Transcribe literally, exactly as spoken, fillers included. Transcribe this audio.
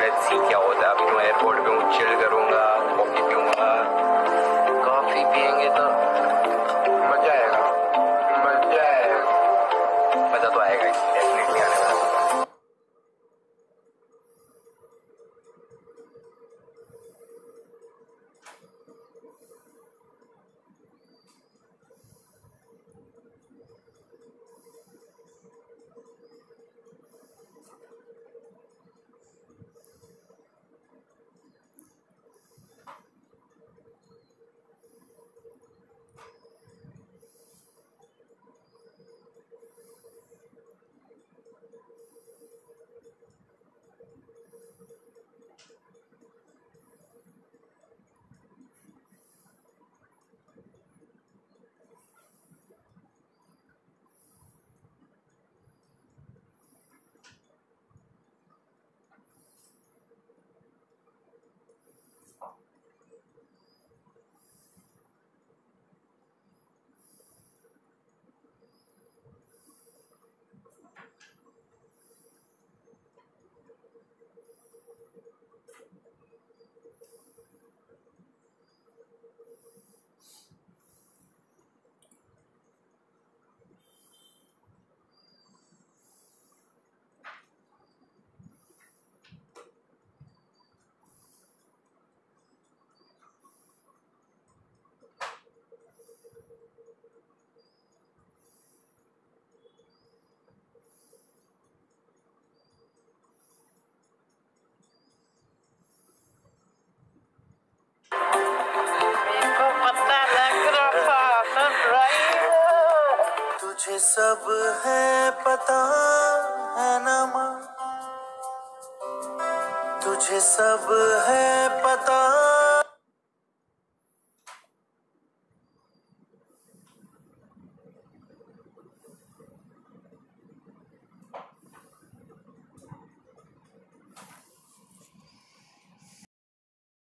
Let's see क्या होता है। अभी मैं एयरपोर्ट पे हूँ, चिल करूंगा, कॉफी पीऊंगा। कॉफी पियेंगे तो मजा आएगा, मजा आएगा, मजा तो आएगा डेफिनेटली आने वाला। तुझे सब है पता है ना माँ, तुझे सब है पता।